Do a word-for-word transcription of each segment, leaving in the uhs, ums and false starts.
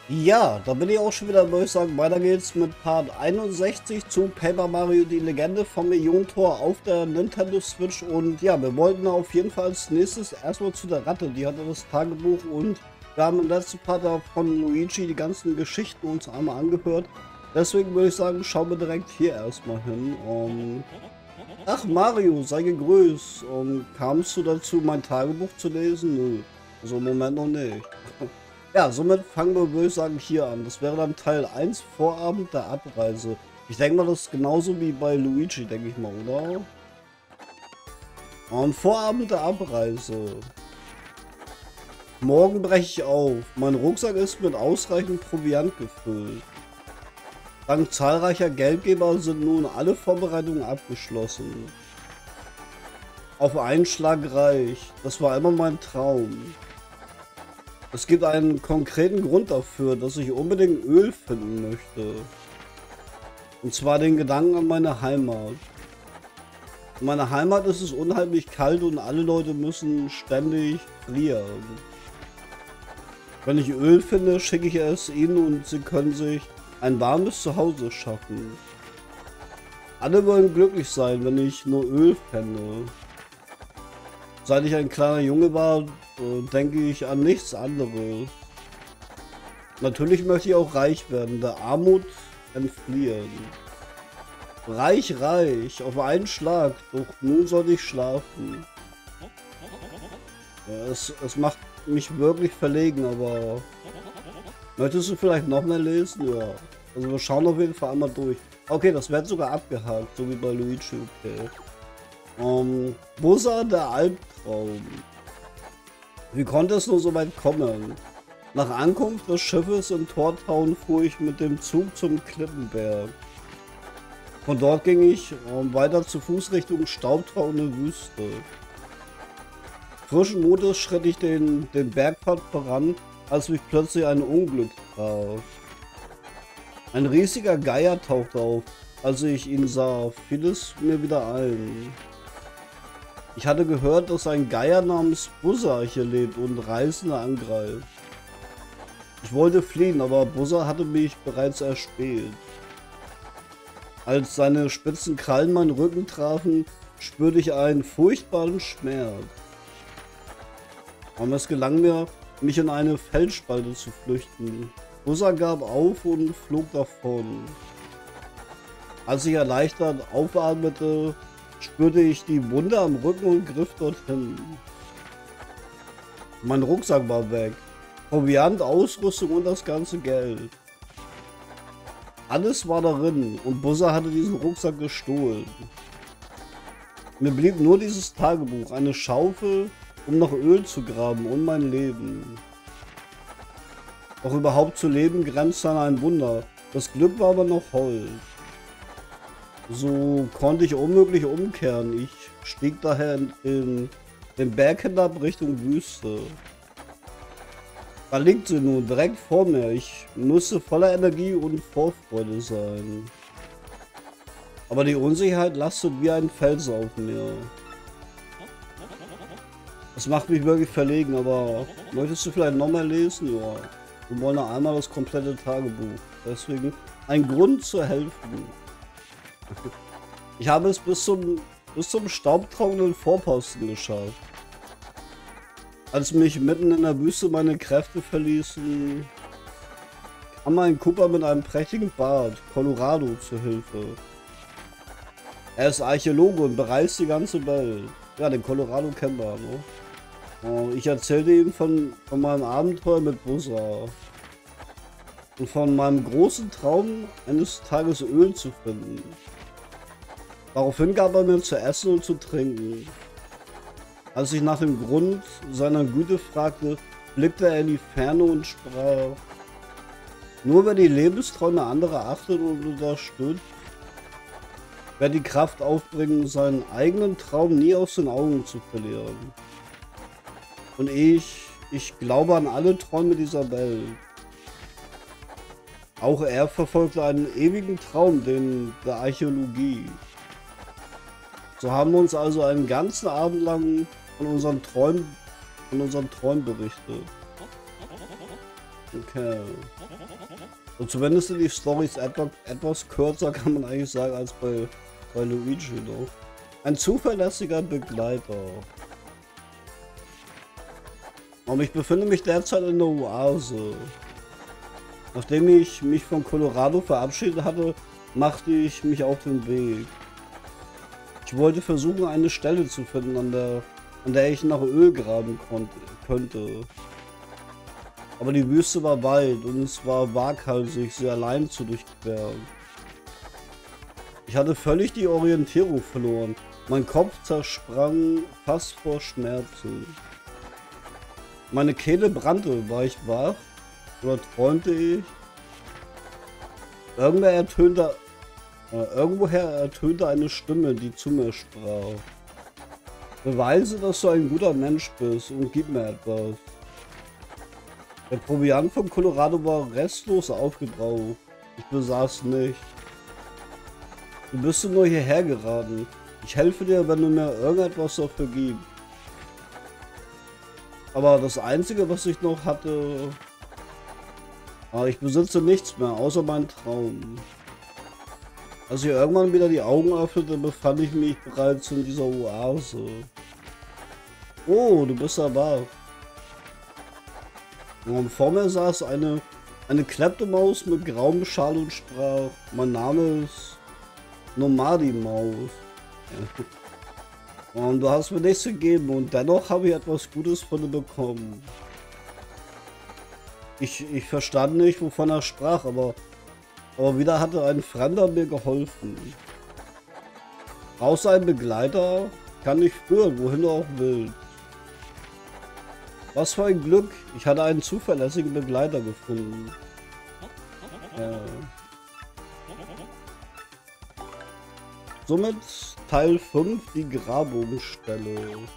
Ja, da bin ich auch schon wieder, würde ich sagen. Weiter geht's mit Part einundsechzig zu Paper Mario, die Legende vom Millionentor auf der Nintendo Switch. Und ja, wir wollten auf jeden Fall als nächstes erstmal zu der Ratte. Die hatte das Tagebuch und wir haben im letzten Part da von Luigi die ganzen Geschichten uns einmal angehört. Deswegen würde ich sagen, schauen wir direkt hier erstmal hin. Um, ach, Mario, sei gegrüßt. Um, kamst du dazu, mein Tagebuch zu lesen? Nö. Also im Moment noch nicht. Ja, somit fangen wir, würde ich sagen, hier an. Das wäre dann Teil eins, Vorabend der Abreise. Ich denke mal, das ist genauso wie bei Luigi, denke ich mal, oder? Und Vorabend der Abreise. Morgen breche ich auf. Mein Rucksack ist mit ausreichend Proviant gefüllt. Dank zahlreicher Geldgeber sind nun alle Vorbereitungen abgeschlossen. Auf einen Schlag reich. Das war immer mein Traum. Es gibt einen konkreten Grund dafür, dass ich unbedingt Öl finden möchte. Und zwar den Gedanken an meine Heimat. In meiner Heimat ist es unheimlich kalt und alle Leute müssen ständig frieren. Wenn ich Öl finde, schicke ich es ihnen und sie können sich ein warmes Zuhause schaffen. Alle wollen glücklich sein, wenn ich nur Öl fände. Seit ich ein kleiner Junge war, denke ich an nichts anderes. Natürlich möchte ich auch reich werden, der Armut entfliehen. Reich, reich, auf einen Schlag, doch nun soll ich schlafen. Ja, es, es macht mich wirklich verlegen, aber möchtest du vielleicht noch mehr lesen? Ja. Also wir schauen auf jeden Fall einmal durch. Okay, das wird sogar abgehakt, so wie bei Luigi, okay. Um, Buzzer, der Albtraum. Wie konnte es nur so weit kommen? Nach Ankunft des Schiffes in Tortown fuhr ich mit dem Zug zum Klippenberg. Von dort ging ich um, weiter zu Fuß Richtung staubtrockene Wüste. Frischen Mutes schritt ich den, den Bergpfad voran, als mich plötzlich ein Unglück traf. Ein riesiger Geier tauchte auf, als ich ihn sah, fiel es mir wieder ein. Ich hatte gehört, dass ein Geier namens Buzzer hier lebt und Reisende angreift. Ich wollte fliehen, aber Buzzer hatte mich bereits erspäht. Als seine spitzen Krallen meinen Rücken trafen, spürte ich einen furchtbaren Schmerz. Aber es gelang mir, mich in eine Felsspalte zu flüchten. Buzzer gab auf und flog davon. Als ich erleichtert aufatmete, spürte ich die Wunde am Rücken und griff dorthin. Mein Rucksack war weg. Proviant, Ausrüstung und das ganze Geld. Alles war darin und Buzzer hatte diesen Rucksack gestohlen. Mir blieb nur dieses Tagebuch, eine Schaufel, um noch Öl zu graben und mein Leben. Doch überhaupt zu leben grenzt an ein Wunder. Das Glück war aber noch hold. So konnte ich unmöglich umkehren. Ich stieg daher in, in den Berg hinab Richtung Wüste. Da liegt sie nun direkt vor mir. Ich musste voller Energie und Vorfreude sein. Aber die Unsicherheit lastet wie ein Fels auf mir. Das macht mich wirklich verlegen, aber möchtest du vielleicht noch mal lesen? Ja. Wir wollen noch einmal das komplette Tagebuch. Deswegen ein Grund zu helfen. Ich habe es bis zum, bis zum staubtrockenen Vorposten geschafft. Als mich mitten in der Wüste meine Kräfte verließen, kam ein Cooper mit einem prächtigen Bart, Colorado, zur Hilfe. Er ist Archäologe und bereist die ganze Welt. Ja, den Colorado kennen wir, ne? Ich erzählte ihm von, von meinem Abenteuer mit Buzzer. Und von meinem großen Traum, eines Tages Öl zu finden. Daraufhin gab er mir zu essen und zu trinken. Als ich nach dem Grund seiner Güte fragte, blickte er in die Ferne und sprach: Nur wer die Lebensträume anderer achtet und unterstützt, wird die Kraft aufbringen, seinen eigenen Traum nie aus den Augen zu verlieren. Und ich, ich glaube an alle Träume dieser Welt. Auch er verfolgte einen ewigen Traum, den der Archäologie. So haben wir uns also einen ganzen Abend lang von unseren Träumen, von unseren Träumen berichtet. Okay. Und zumindest sind die Storys etwas, etwas kürzer, kann man eigentlich sagen, als bei, bei Luigi noch. Ein zuverlässiger Begleiter. Und ich befinde mich derzeit in der Oase. Nachdem ich mich von Colorado verabschiedet hatte, machte ich mich auf den Weg. Ich wollte versuchen, eine Stelle zu finden, an der, an der ich nach Öl graben konnte, könnte. Aber die Wüste war weit und es war waghalsig, sie allein zu durchqueren. Ich hatte völlig die Orientierung verloren. Mein Kopf zersprang fast vor Schmerzen. Meine Kehle brannte. War ich wach? Oder träumte ich? Irgendwer ertönte, äh, irgendwoher ertönte eine Stimme, die zu mir sprach. Beweise, dass du ein guter Mensch bist und gib mir etwas. Der Proviant von Colorado war restlos aufgebraucht. Ich besaß nicht. Du bist nur hierher geraten. Ich helfe dir, wenn du mir irgendetwas dafür gibst. Aber das Einzige, was ich noch hatte... Aber ich besitze nichts mehr, außer meinen Traum. Als ich irgendwann wieder die Augen öffnete, befand ich mich bereits in dieser Oase. Oh, du bist da wach. Und vor mir saß eine, eine Kleptomaus mit grauem Schal und sprach, mein Name ist Nomadimaus. Ja. Und du hast mir nichts gegeben und dennoch habe ich etwas Gutes von dir bekommen. Ich, ich verstand nicht, wovon er sprach, aber, aber wieder hatte ein Fremder mir geholfen. Außer ein Begleiter kann ich führen, wohin du auch willst. Was für ein Glück, ich hatte einen zuverlässigen Begleiter gefunden. Äh. Somit Teil fünf, die Grabungsstelle.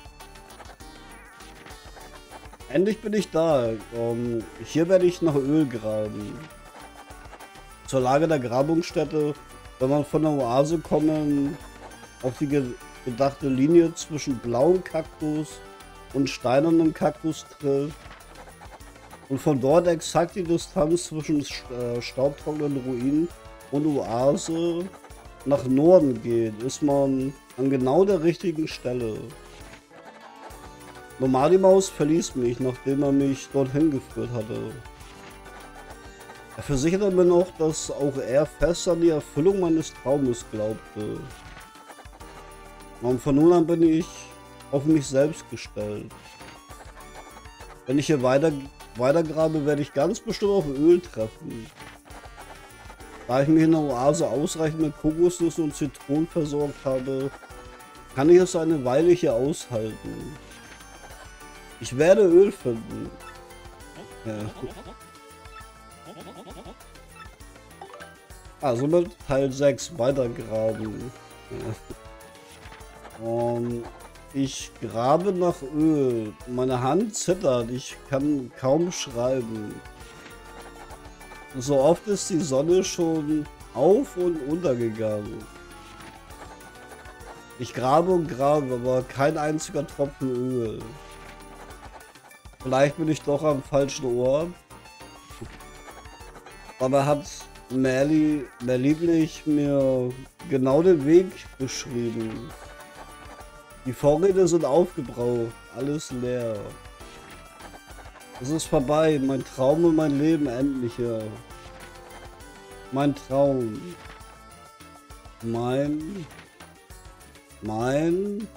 Endlich bin ich da. Um, hier werde ich nach Öl graben. Zur Lage der Grabungsstätte, wenn man von der Oase kommen, auf die ge gedachte Linie zwischen blauem Kaktus und steinernem Kaktus trifft und von dort exakt die Distanz zwischen äh, staubtrockenen Ruinen und Oase nach Norden geht, ist man an genau der richtigen Stelle. Nomadimaus verließ mich, nachdem er mich dorthin geführt hatte. Er versicherte mir noch, dass auch er fest an die Erfüllung meines Traumes glaubte. Und von nun an bin ich auf mich selbst gestellt. Wenn ich hier weiter, weiter grabe, werde ich ganz bestimmt auf Öl treffen. Da ich mich in der Oase ausreichend mit Kokosnüssen und Zitronen versorgt habe, kann ich es eine Weile hier aushalten. Ich werde Öl finden. Ja. Also mit Teil sechs weitergraben. Ja. Und ich grabe nach Öl. Meine Hand zittert. Ich kann kaum schreiben. So oft ist die Sonne schon auf und untergegangen. Ich grabe und grabe, aber kein einziger Tropfen Öl. Vielleicht bin ich doch am falschen Ort. Aber hat Merli, mehr lieblich mir genau den Weg beschrieben. Die Vorräte sind aufgebraucht, alles leer. Es ist vorbei, mein Traum und mein Leben endlicher. Mein Traum. Mein... Mein...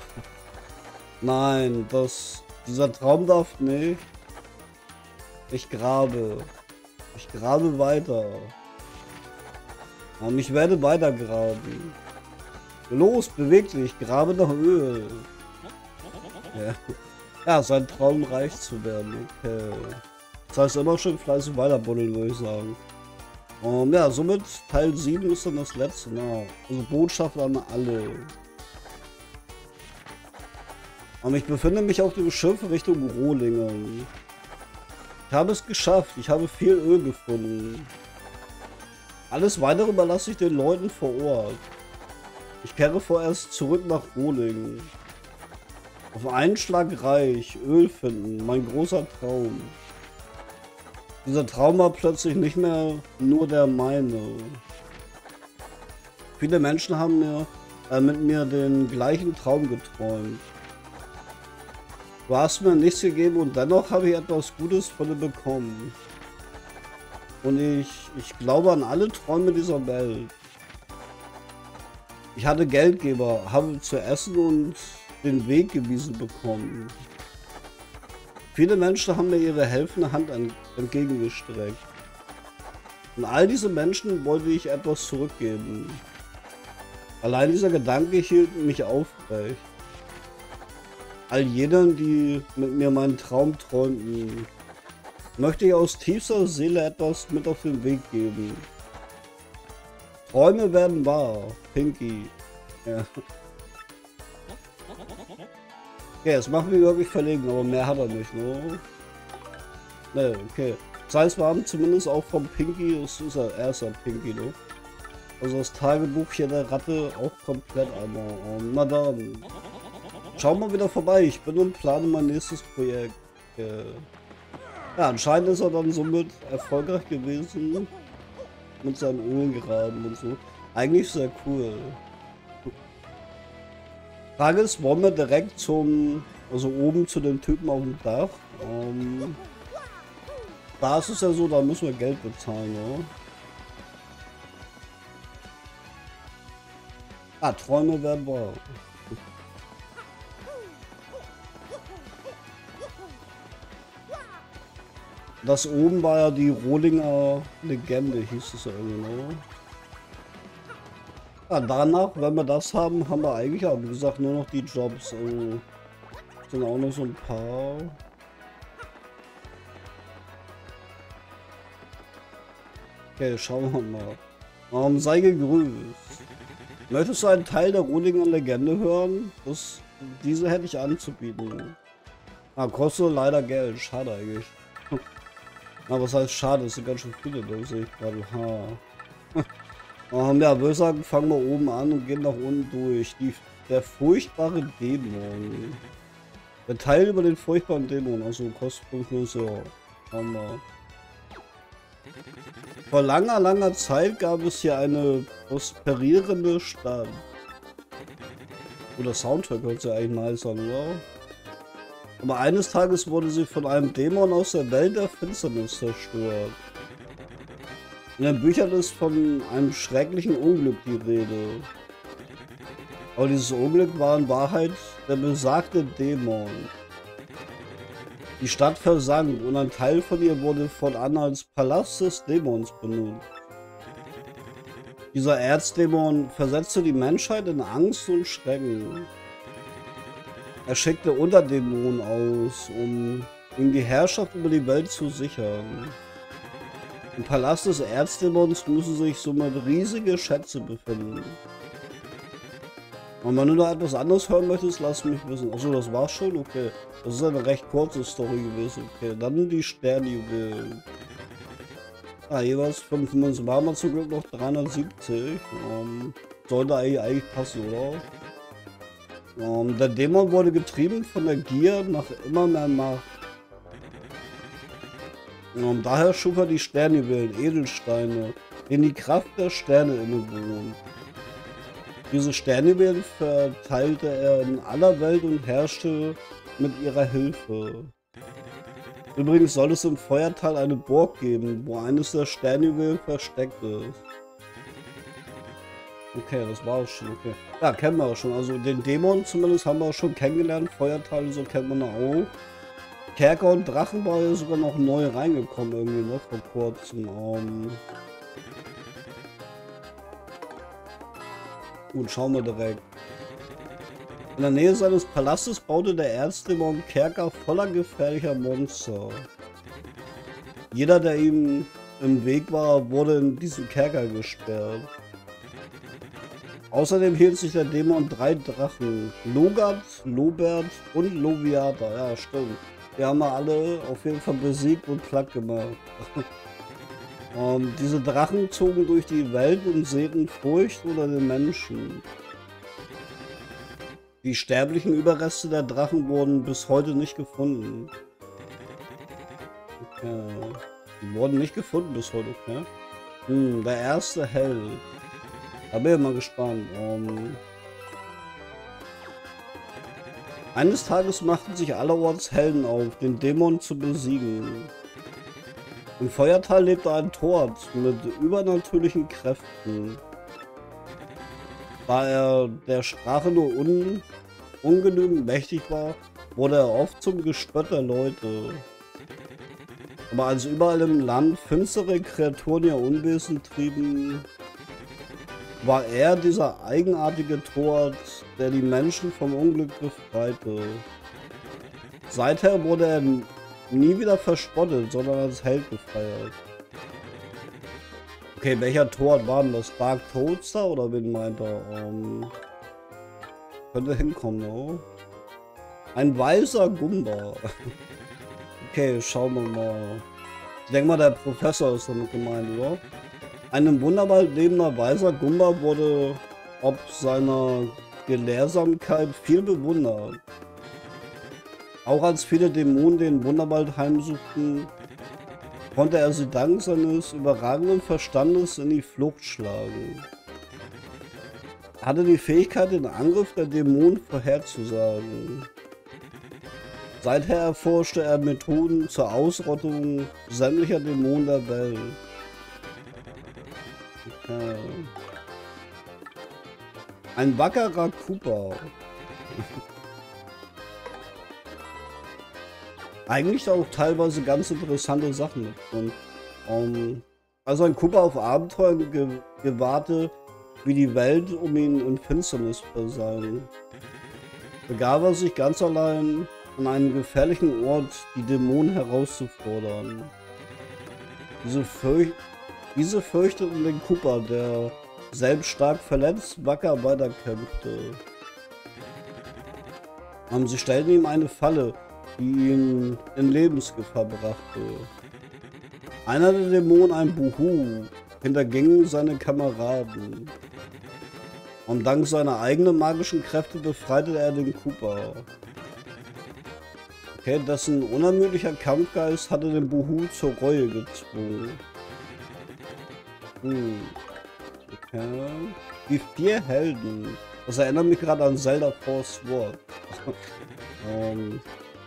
Nein, das... Dieser Traum darf nicht. Ich grabe. Ich grabe weiter. Und ich werde weiter graben. Los, beweg dich, grabe nach Öl. Ja. Ja, sein Traum reich zu werden. Okay. Das heißt immer schön fleißig weiter buddeln, würde ich sagen. Um, ja, somit Teil sieben ist dann das letzte. Na, also Botschaft an alle. Und ich befinde mich auf dem Schiff Richtung Rohlingen. Ich habe es geschafft. Ich habe viel Öl gefunden. Alles weitere überlasse ich den Leuten vor Ort. Ich kehre vorerst zurück nach Rohlingen. Auf einen Schlag reich, Öl finden, mein großer Traum. Dieser Traum war plötzlich nicht mehr nur der meine. Viele Menschen haben mir, äh, mit mir den gleichen Traum geträumt. Du hast mir nichts gegeben und dennoch habe ich etwas Gutes von dir bekommen. Und ich, ich glaube an alle Träume dieser Welt. Ich hatte Geldgeber, habe zu essen und den Weg gewiesen bekommen. Viele Menschen haben mir ihre helfende Hand entgegengestreckt. Und all diese Menschen wollte ich etwas zurückgeben. Allein dieser Gedanke hielt mich aufrecht. All jenen, die mit mir meinen Traum träumten, möchte ich aus tiefster Seele etwas mit auf den Weg geben. Träume werden wahr, Pinky. Ja. Okay, es macht mich wirklich verlegen, aber mehr hat er nicht, ne? Ne, okay. Das heißt, wir haben zumindest auch vom Pinky, das ist ja erster Pinky, ne? Also das Tagebuch hier der Ratte auch komplett einmal. Um, na dann. Schau mal wieder vorbei, ich bin und plane mein nächstes Projekt. Okay. Ja, anscheinend ist er dann somit erfolgreich gewesen. Mit seinen Ölgraben und so. Eigentlich sehr cool. Frage ist, wollen wir direkt zum, also oben zu den Typen auf dem Dach? Um, da ist es ja so, da müssen wir Geld bezahlen, ja. Ah, Träume werden wahr. Das oben war ja die Rohlinger Legende, hieß es ja genau. Ja, danach, wenn wir das haben, haben wir eigentlich auch, wie gesagt, nur noch die Jobs. Also, sind auch noch so ein paar. Okay, schauen wir mal. Um, sei gegrüßt. Möchtest du einen Teil der Rohlinger Legende hören? Das, diese hätte ich anzubieten. Ah, kostet leider Geld. Schade eigentlich. Aber was heißt schade? Es sind ganz schön viele, da sehe ich gerade. Ha. um, ja, würde ich sagen, fangen wir oben an und gehen nach unten durch. Die, der furchtbare Dämon. Der Teil über den furchtbaren Dämon, also kostet fünf Euro. Schauen wir. Vor langer, langer Zeit gab es hier eine prosperierende Stadt. Oder Soundtrack hört sich eigentlich nice an, oder? Aber eines Tages wurde sie von einem Dämon aus der Welt der Finsternis zerstört. In den Büchern ist von einem schrecklichen Unglück die Rede. Aber dieses Unglück war in Wahrheit der besagte Dämon. Die Stadt versank und ein Teil von ihr wurde fortan als Palast des Dämons benutzt. Dieser Erzdämon versetzte die Menschheit in Angst und Schrecken. Er schickte Unterdämonen aus, um ihm die Herrschaft über die Welt zu sichern. Im Palast des Erzdämons müssen sich somit riesige Schätze befinden. Und wenn du da etwas anderes hören möchtest, lass mich wissen. Achso, das war's schon? Okay. Das ist eine recht kurze Story gewesen. Okay, dann die Sternjuwelen. Ah, jeweils fünf Münzen. Waren wir zum Glück noch dreihundertsiebzig. Um, sollte eigentlich, eigentlich passen, oder? Um, der Dämon wurde getrieben von der Gier nach immer mehr Macht. Um, daher schuf er die Sternjuwelen, Edelsteine, denen die Kraft der Sterne innewohnt. Diese Sternjuwelen verteilte er in aller Welt und herrschte mit ihrer Hilfe. Übrigens soll es im Feuertal eine Burg geben, wo eines der Sternjuwelen versteckt ist. Okay, das war es schon, okay. Ja, kennen wir auch schon. Also den Dämon zumindest haben wir auch schon kennengelernt. Feuertal, so kennt man auch. Kerker und Drachen war ja sogar noch neu reingekommen irgendwie, ne, vor kurzem. Um Gut, schauen wir direkt. In der Nähe seines Palastes baute der Erzdämon Kerker voller gefährlicher Monster. Jeder, der ihm im Weg war, wurde in diesen Kerker gesperrt. Außerdem hielt sich der Dämon drei Drachen. Logat, Lobert und Loviata. Ja, stimmt. Die haben wir alle auf jeden Fall besiegt und platt gemacht. um, diese Drachen zogen durch die Welt und säten Furcht unter den Menschen. Die sterblichen Überreste der Drachen wurden bis heute nicht gefunden. Okay. Die wurden nicht gefunden bis heute, okay? Hm, der erste Held. Da bin ich mal gespannt. Um, eines Tages machten sich allerorts Helden auf, den Dämon zu besiegen. Im Feuertal lebte ein Tord mit übernatürlichen Kräften. Da er der Sprache nur un ungenügend mächtig war, wurde er oft zum Gespött der Leute. Aber als überall im Land finstere Kreaturen ihr Unwesen trieben, war er dieser eigenartige Tord, der die Menschen vom Unglück befreite. Seither wurde er nie wieder verspottet, sondern als Held gefeiert. Okay, welcher Tord war denn das? Dark Toadster oder wen meint er? Um, könnte hinkommen, ne? Ein weißer Gumba. Okay, schauen wir mal. Ich denke mal, der Professor ist damit gemeint, oder? Ein im Wunderwald lebender weißer Gumba wurde ob seiner Gelehrsamkeit viel bewundert. Auch als viele Dämonen den Wunderwald heimsuchten, konnte er sie dank seines überragenden Verstandes in die Flucht schlagen. Er hatte die Fähigkeit, den Angriff der Dämonen vorherzusagen. Seither erforschte er Methoden zur Ausrottung sämtlicher Dämonen der Welt. Okay. Ein wackerer Koopa. Eigentlich auch teilweise ganz interessante Sachen mit drin. Um, also ein Koopa auf Abenteuern ge gewahrte, wie die Welt um ihn in Finsternis versank. Begab er sich ganz allein an einen gefährlichen Ort, die Dämonen herauszufordern. Diese, fürch diese fürchteten den Koopa, der selbst stark verletzt, wacker weiterkämpfte. Um, sie stellten ihm eine Falle, die ihn in Lebensgefahr brachte. Einer der Dämonen, ein Buhu, hinterging seine Kameraden. Und dank seiner eigenen magischen Kräfte befreite er den Koopa. Okay, dessen unermüdlicher Kampfgeist hatte den Buhu zur Reue gezwungen. Hm. Okay. Die vier Helden. Das erinnert mich gerade an Zelda Force Sword. um,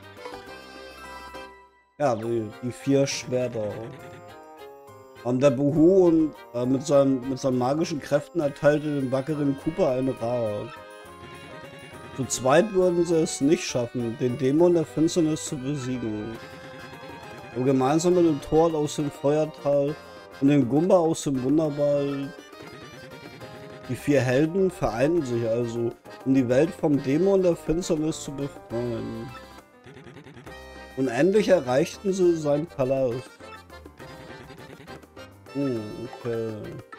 ja, die, die vier Schwerter. Um, der Buhu und, äh, mit, seinen, mit seinen magischen Kräften erteilte dem wackeren Koopa einen Rat. Zu zweit würden sie es nicht schaffen, den Dämon der Finsternis zu besiegen. Und gemeinsam mit dem Tord aus dem Feuertal und dem Gumba aus dem Wunderwald. Die vier Helden vereinten sich also, um die Welt vom Dämon der Finsternis zu befreien. Und endlich erreichten sie seinen Palast. Hm, okay.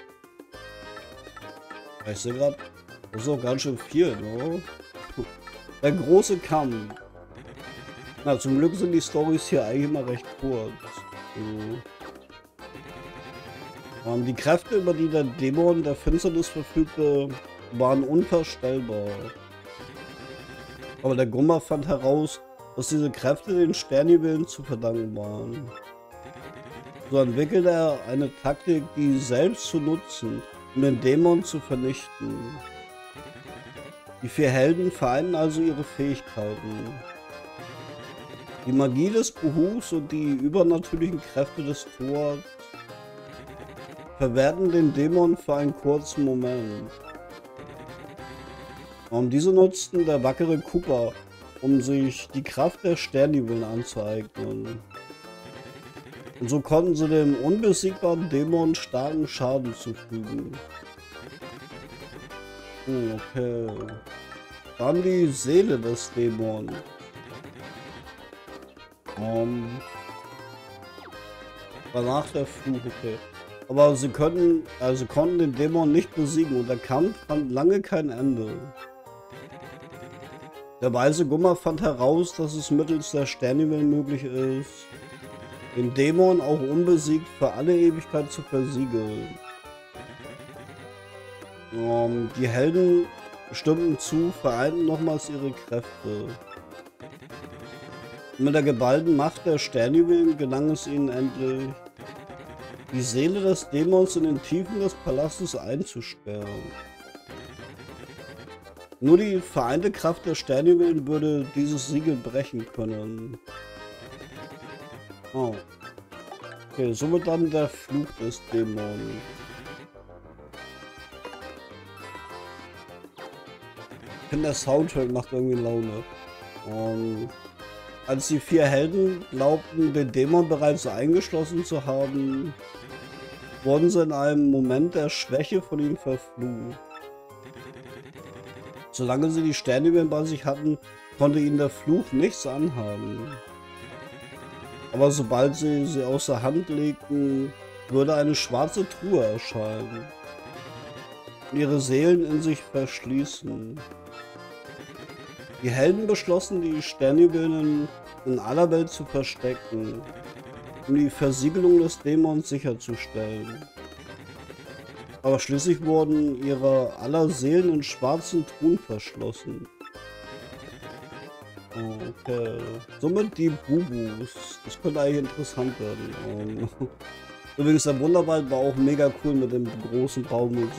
Ich sehe gerade, das ist auch ganz schön viel, ne? Der große Kampf. Na, zum Glück sind die Storys hier eigentlich immer recht kurz. So. Ähm, die Kräfte, über die der Dämon der Finsternis verfügte, waren unvorstellbar. Aber der Gumba fand heraus, dass diese Kräfte den Sternjuwelen zu verdanken waren. So entwickelte er eine Taktik, die selbst zu nutzen, um den Dämon zu vernichten. Die vier Helden vereinten also ihre Fähigkeiten. Die Magie des Buhus und die übernatürlichen Kräfte des Tords verwehrten den Dämon für einen kurzen Moment. Und diese nutzten der wackere Koopa, um sich die Kraft der Sternjuwelen anzueignen. Und so konnten sie dem unbesiegbaren Dämon starken Schaden zufügen. Oh, okay. Dann die Seele des Dämons. Um, danach der Fluch, okay. Aber sie können, also konnten den Dämon nicht besiegen und der Kampf fand lange kein Ende. Der weise Gumma fand heraus, dass es mittels der Sternjuwelen möglich ist, den Dämon auch unbesiegt für alle Ewigkeit zu versiegeln. Um, die Helden stimmten zu, vereinten nochmals ihre Kräfte. Mit der geballten Macht der Sternjuwelen gelang es ihnen endlich, die Seele des Dämons in den Tiefen des Palastes einzusperren. Nur die vereinte Kraft der Sternjuwelen würde dieses Siegel brechen können. Oh. Okay, somit dann der Fluch des Dämonen. Ich finde, der Soundtrack macht irgendwie Laune. Und als die vier Helden glaubten, den Dämon bereits eingeschlossen zu haben, wurden sie in einem Moment der Schwäche von ihm verflucht. Solange sie die Sternjuwelen bei sich hatten, konnte ihnen der Fluch nichts anhaben. Aber sobald sie sie außer Hand legten, würde eine schwarze Truhe erscheinen und ihre Seelen in sich verschließen. Die Helden beschlossen, die Sternjuwelen in aller Welt zu verstecken, um die Versiegelung des Dämons sicherzustellen. Aber schließlich wurden ihre aller Seelen in schwarzen Truhen verschlossen. Okay. Somit die Bubus. Das könnte eigentlich interessant werden. Um, übrigens, der Wunderwald war auch mega cool mit dem großen Baum und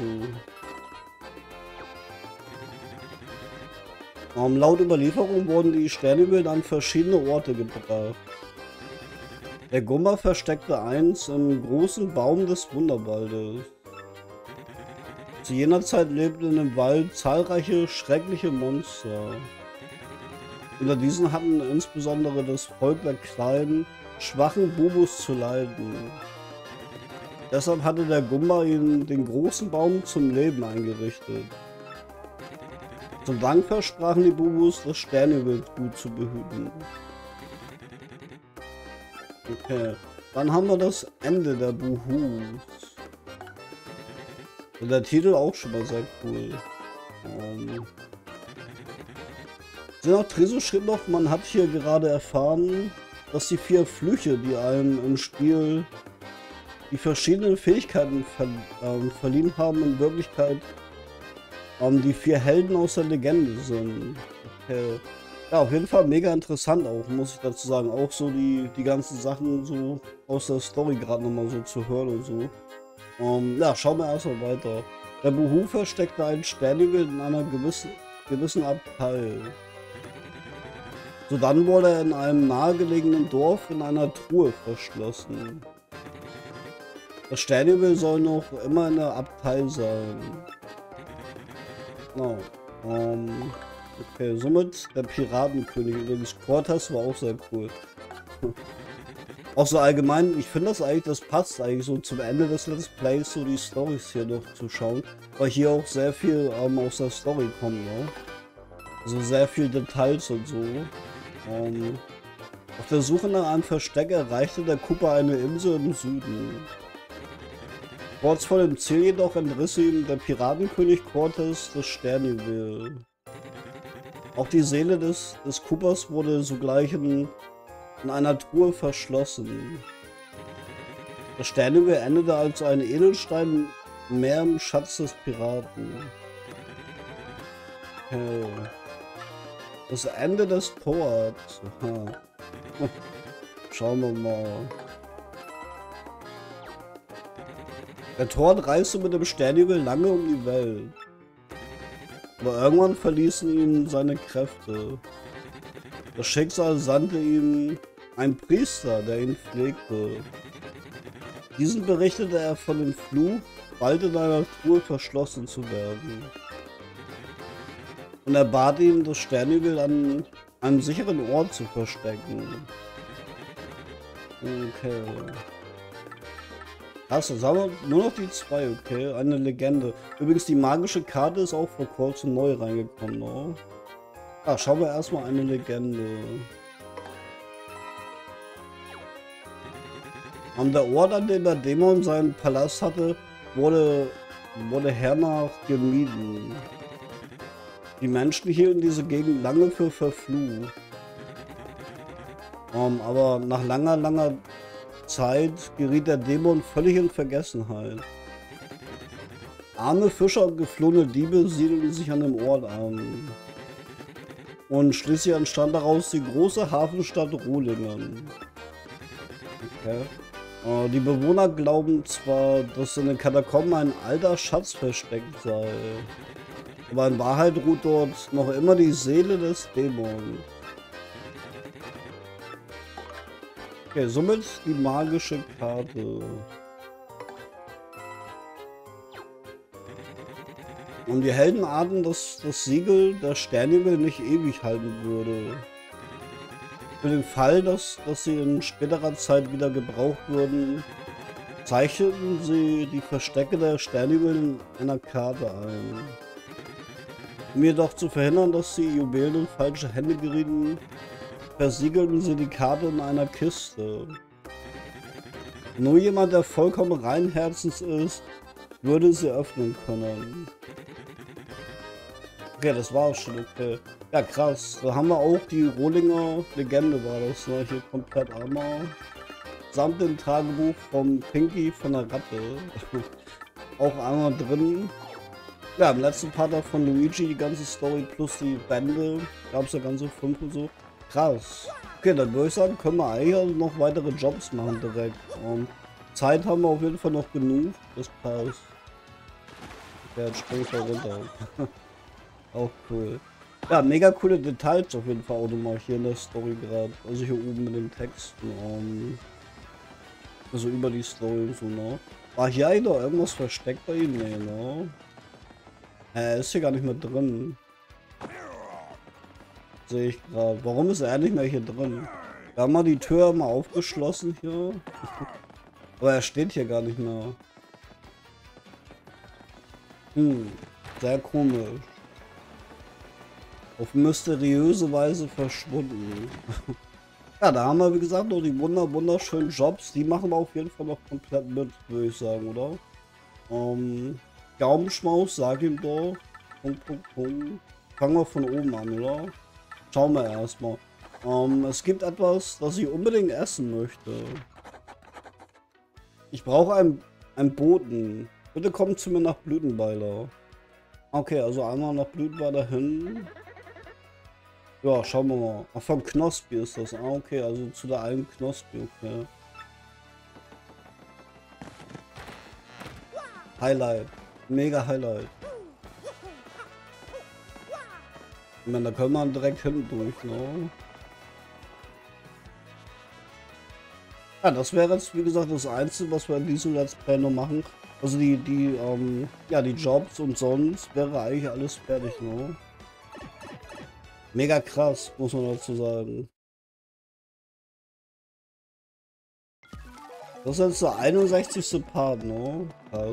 so. Um, laut Überlieferung wurden die Sternjuwelen an verschiedene Orte gebracht. Der Gummer versteckte eins im großen Baum des Wunderwaldes. Zu jener Zeit lebten in dem Wald zahlreiche schreckliche Monster. Unter diesen hatten insbesondere das Volk der kleinen, schwachen Bubus zu leiden. Deshalb hatte der Gummer ihnen den großen Baum zum Leben eingerichtet. Zum Dank versprachen die Bubus, das Sternjuwelgut zu behüten. Okay, dann haben wir das Ende der Buhus. Der Titel auch schon mal sehr cool. Um Senat Treso schrieb noch, man hat hier gerade erfahren, dass die vier Flüche, die einem im Spiel die verschiedenen Fähigkeiten ver ähm, verliehen haben, in Wirklichkeit ähm, die vier Helden aus der Legende sind. Okay. Ja, auf jeden Fall mega interessant auch, muss ich dazu sagen. Auch so die, die ganzen Sachen so aus der Story gerade nochmal so zu hören und so. Um, ja, schauen wir erstmal weiter. Der Buhu versteckte einen Sternjuwel in einer gewissen, gewissen Abteil. Sodann wurde er in einem nahegelegenen Dorf in einer Truhe verschlossen. Das Sternjuwel soll noch immer in der Abtei sein. No. Um, okay, somit der Piratenkönig. Übrigens, Cortez war auch sehr cool. Auch so allgemein, ich finde das eigentlich, das passt eigentlich so zum Ende des Let's Plays, so die Storys hier noch zu schauen, weil hier auch sehr viel ähm, aus der Story kommt, ne? Also sehr viel Details und so. Ähm, auf der Suche nach einem Versteck erreichte der Cooper eine Insel im Süden. Kurz vor dem Ziel jedoch entriss ihm der Piratenkönig Cortez das Sternjuwel. Auch die Seele des, des Coopers wurde sogleich in in einer Truhe verschlossen. Das Sternjuwel endete als ein Edelstein mehr im Schatz des Piraten. Okay. Das Ende des Torts. Aha. Schauen wir mal. Der Tort reiste mit dem Sternjuwel lange um die Welt. Aber irgendwann verließen ihn seine Kräfte. Das Schicksal sandte ihm ein Priester, der ihn pflegte. Diesen berichtete er von dem Fluch, bald in einer Truhe verschlossen zu werden. Und er bat ihn, das Sternjuwel an einem sicheren Ort zu verstecken. Okay. Achso, sagen wir nur noch die zwei, okay? Eine Legende. Übrigens, die magische Karte ist auch vor kurzem neu reingekommen, ne? Ah, schauen wir erstmal eine Legende. An der Ort, an dem der Dämon seinen Palast hatte, wurde, wurde hernach gemieden. Die Menschen hielten diese Gegend lange für verflucht. Um, aber nach langer, langer Zeit geriet der Dämon völlig in Vergessenheit. Arme Fischer und geflohene Diebe siedelten sich an dem Ort an. Und schließlich entstand daraus die große Hafenstadt Rohlingen. Okay. Äh, die Bewohner glauben zwar, dass in den Katakomben ein alter Schatz versteckt sei. Aber in Wahrheit ruht dort noch immer die Seele des Dämons. Okay, somit die magische Karte. Und die Helden ahnten, dass das Siegel der Sternjüngel nicht ewig halten würde. Für den Fall, dass, dass sie in späterer Zeit wieder gebraucht würden, zeichneten sie die Verstecke der Sternjüngel in einer Karte ein. Um jedoch zu verhindern, dass die Juwelen in falsche Hände gerieten, versiegelten sie die Karte in einer Kiste. Nur jemand, der vollkommen rein Herzens ist, würde sie öffnen können. Okay, das war auch schon okay. Ja, krass. Da haben wir auch die Rohlinger Legende, war das, ne? Hier komplett einmal. Samt dem Tagebuch vom Pinky von der Ratte. Auch einmal drin. Ja, im letzten Part von Luigi die ganze Story plus die Bände. Gab es ja ganze fünf und so. Krass. Okay, dann würde ich sagen, können wir eigentlich noch weitere Jobs machen direkt. Und Zeit haben wir auf jeden Fall noch genug. Das passt. Okay, jetzt springe ich da runter. Auch cool. Ja, mega coole Details auf jeden Fall auch nochmal hier in der Story gerade. Also hier oben mit den Texten. Um, also über die Story und so, ne? War hier eigentlich noch irgendwas versteckt bei ihm? Nee, ne? Er ist hier gar nicht mehr drin. Sehe ich gerade. Warum ist er nicht mehr hier drin? Wir haben mal die Tür mal aufgeschlossen hier. Aber er steht hier gar nicht mehr. Hm, sehr komisch. Auf mysteriöse Weise verschwunden. Ja, da haben wir wie gesagt noch die wunder wunderschönen Jobs. Die machen wir auf jeden Fall noch komplett mit, würde ich sagen, oder? Ähm, Gaumenschmaus, sag ihm doch. Punkt, Punkt, Punkt. Fangen wir von oben an, oder? Schauen wir erstmal. Ähm, es gibt etwas, das ich unbedingt essen möchte. Ich brauche einen, einen Boten. Bitte kommt zu mir nach Blütenweiler. Okay, also einmal nach Blütenweiler hin. Ja, schauen wir mal. Ach, vom Knospi ist das. Ah, okay, also zu der einen Knospi, okay. Highlight. Mega Highlight. Ich meine, da können wir direkt hinten durch, ne? Ja, das wäre jetzt, wie gesagt, das Einzige, was wir in diesem Let's Play noch machen. Also die, die, ähm, ja, die Jobs und sonst wäre eigentlich alles fertig, ne? Mega krass, muss man dazu sagen. Das ist jetzt der einundsechzigste Part, ne? Krass.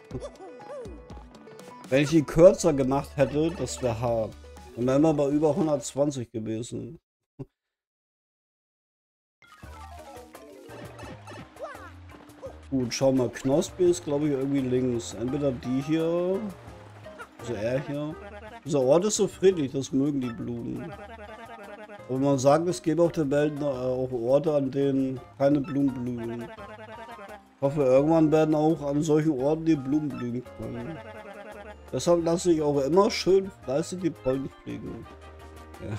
Wenn ich die kürzer gemacht hätte, das wäre hart. Dann wären wir bei über hundertzwanzig gewesen. Gut, schau mal, Knospi ist glaube ich irgendwie links. Entweder die hier, also er hier. Dieser Ort ist so friedlich, das mögen die Blumen. Aber man sagt, es gäbe auf der Welt auch Orte, an denen keine Blumen blühen. Ich hoffe, irgendwann werden auch an solchen Orten die Blumen blühen können. Deshalb lasse ich auch immer schön fleißig die Pollen fliegen. Ja.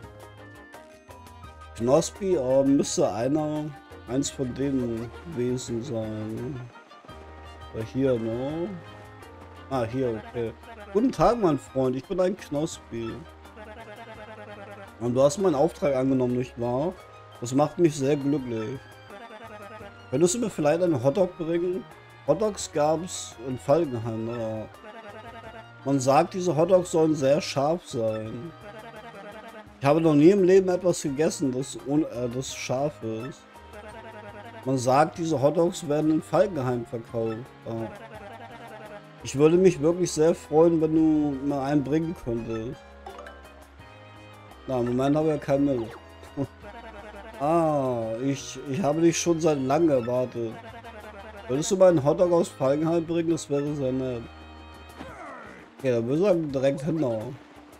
Knospi äh, müsste einer, eins von denen gewesen sein. Oder hier, ne? Ah, hier, okay. Guten Tag, mein Freund, ich bin ein Knospi. Und du hast meinen Auftrag angenommen, nicht wahr? Das macht mich sehr glücklich. Könntest du mir vielleicht einen Hotdog bringen? Hotdogs gab es in Falkenheim, ne? Man sagt, diese Hotdogs sollen sehr scharf sein. Ich habe noch nie im Leben etwas gegessen, das, äh, das scharf ist. Man sagt, diese Hotdogs werden in Falkenheim verkauft. Ja. Ich würde mich wirklich sehr freuen, wenn du mir einen bringen könntest. Na, im Moment habe ich ja keinen Milch. Ah, ich, ich habe dich schon seit langem erwartet. Würdest du mal einen Hotdog aus Falkenheim bringen? Das wäre sehr nett. Okay, dann würde ich sagen, direkt hinhauen.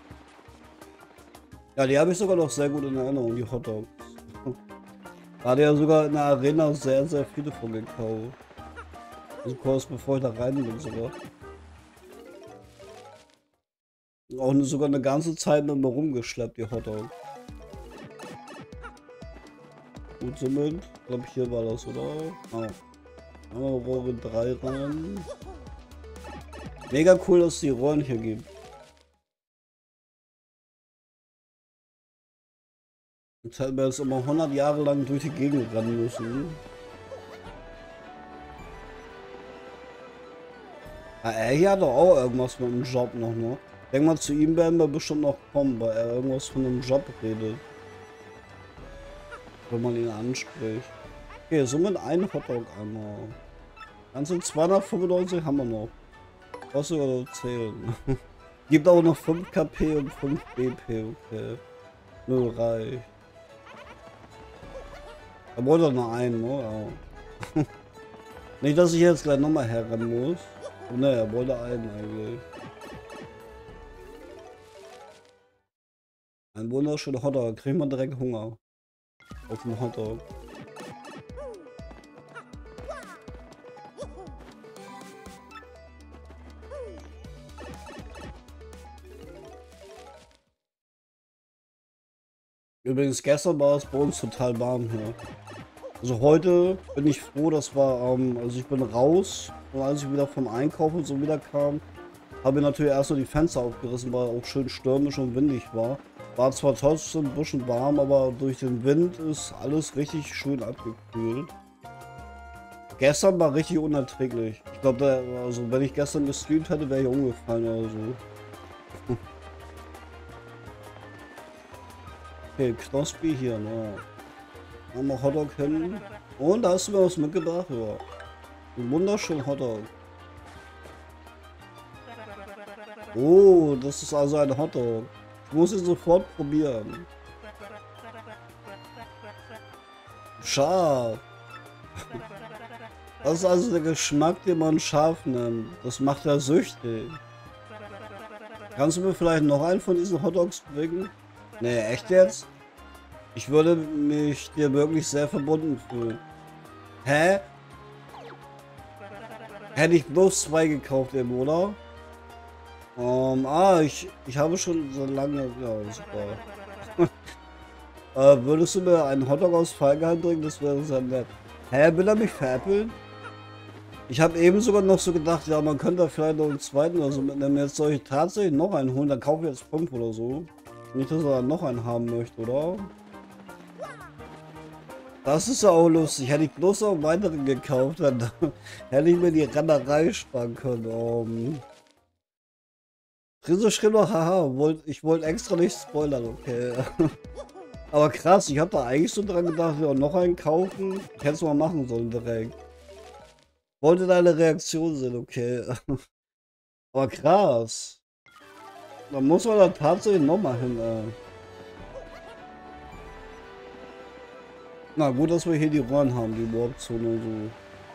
Ja, die habe ich sogar noch sehr gut in Erinnerung, die Hotdogs. Da hatte ja sogar in der Arena sehr, sehr viele von gekauft. Also kurz bevor ich da rein bin sogar. Auch sogar eine ganze Zeit mit mir rumgeschleppt, die Hotdog. Gut, somit, ich glaube hier war das, oder? Oh. Einmal Rohre drei rein. Mega cool, dass es die Rollen hier gibt. Jetzt hätten wir jetzt immer hundert Jahre lang durch die Gegend rennen müssen. Ja, er hier hat doch auch irgendwas mit dem Job noch, ne? Denk mal, zu ihm werden wir bestimmt noch kommen, weil er irgendwas von einem Job redet. Wenn man ihn anspricht. Okay, somit ein Hotdog einmal. Ganze zweihundertfünfundneunzig haben wir noch. Was sogar zählen. Gibt auch noch fünf K P und fünf B P, okay. Nö, reicht. Er wollte noch einen, ne? Ja. Nicht, dass ich jetzt gleich nochmal herrennen muss. Oh, ne, er wollte einen eigentlich. Ein wunderschöner Hotdog. Kriegen wir direkt Hunger. Auf den Hotdog. Übrigens, gestern war es bei uns total warm hier. Also heute bin ich froh, das war, ähm, also ich bin raus und als ich wieder vom Einkaufen so wieder kam, habe ich natürlich erst so die Fenster aufgerissen, weil auch schön stürmisch und windig war. War zwar trotzdem ein bisschen warm, aber durch den Wind ist alles richtig schön abgekühlt. Gestern war richtig unerträglich. Ich glaube, also wenn ich gestern gestreamt hätte, wäre ich umgefallen oder so. Okay, Knospi hier, ne? Haben wir Hotdog hin. Und da hast du mir was mitgebracht, ja. Ein wunderschöner Hotdog. Oh, das ist also ein Hotdog. Ich muss ihn sofort probieren. Scharf. Das ist also der Geschmack, den man scharf nennt. Das macht ja süchtig. Kannst du mir vielleicht noch einen von diesen Hotdogs bringen? Nee, echt jetzt? Ich würde mich dir wirklich sehr verbunden fühlen. Hä? Hätte ich bloß zwei gekauft eben, oder? Um, ah, ich, ich habe schon so lange... Ja, super. äh, würdest du mir einen Hotdog aus Fallgehalt bringen? Das wäre sehr nett. Hä, will er mich veräppeln? Ich habe eben sogar noch so gedacht, ja, man könnte vielleicht noch einen zweiten oder so mitnehmen. Jetzt soll ich tatsächlich noch einen holen, dann kaufe ich jetzt fünf oder so. Nicht, dass er noch einen haben möchte, oder? Das ist ja auch lustig. Hätte ich bloß noch einen weiteren gekauft, dann hätte ich mir die Rennerei sparen können. Um. Riso schrieb noch, haha, wollt, ich wollte extra nicht spoilern, okay. Aber krass, ich habe da eigentlich so dran gedacht, ja, noch einen kaufen. Ich hätte es mal machen sollen direkt. Wollte deine Reaktion sehen, okay. Aber krass. Da muss man da tatsächlich nochmal hin, ey. Na gut, dass wir hier die Rollen haben, die Warp-Zone und so.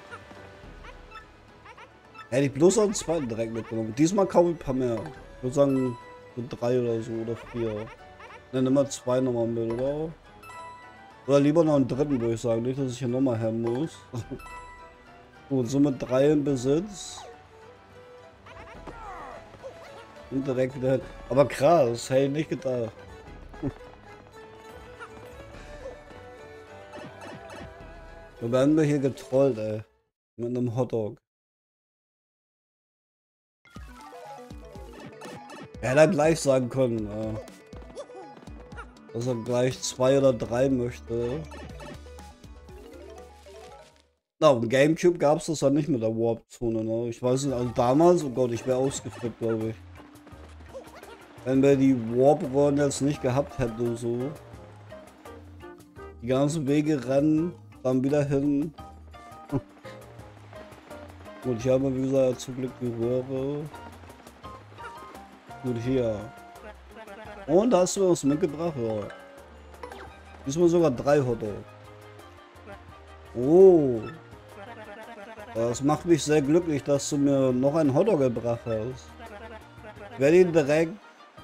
Hätte ich bloß einen zweiten direkt mitgenommen. Diesmal kaufe ich ein paar mehr. Ich würde sagen, so drei oder so oder vier. Dann immer zwei nochmal mit, oder? Oder lieber noch einen dritten, würde ich sagen. Nicht, dass ich hier nochmal her muss. Gut, somit drei im Besitz. Und direkt wieder hin. Aber krass, hätte ich nicht gedacht. Da werden wir hier getrollt, ey. Mit einem Hotdog. Er hätte gleich sagen können, äh, dass er gleich zwei oder drei möchte. Na, im Gamecube gab es das ja nicht mit der Warp-Zone, ne? Ich weiß nicht, also damals, oh Gott, ich wäre ausgeflippt, glaube ich. Wenn wir die Warp-Rollen jetzt nicht gehabt hätten, so. Die ganzen Wege rennen, dann wieder hin. Gut, hier haben wir, wie gesagt, zum Glück die Röhre. Gut, hier. Und da hast du was mitgebracht, ja. Diesmal sogar drei Hotdog. Oh. Das macht mich sehr glücklich, dass du mir noch einen Hotdog gebracht hast. Ich werde ihn direkt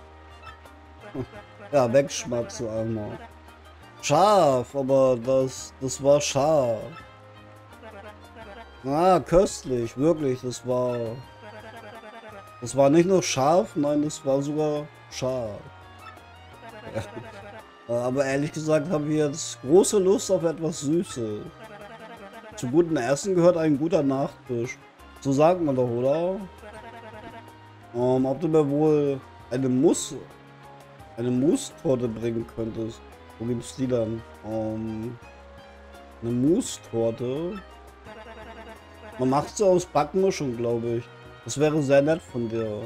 ja, wegschmatzen einmal. Scharf, aber das, das war scharf. Ah, köstlich, wirklich, das war... Das war nicht nur scharf, nein, das war sogar scharf. Ja. Aber ehrlich gesagt habe ich jetzt große Lust auf etwas Süßes. Zu gutem Essen gehört ein guter Nachtisch. So sagt man doch, oder? Um, ob du mir wohl eine Mus... eine Mousse-Torte bringen könntest. Wo gibt's die dann? Um, eine Mousse-Torte. Man macht sie aus Backmischung, glaube ich. Das wäre sehr nett von dir.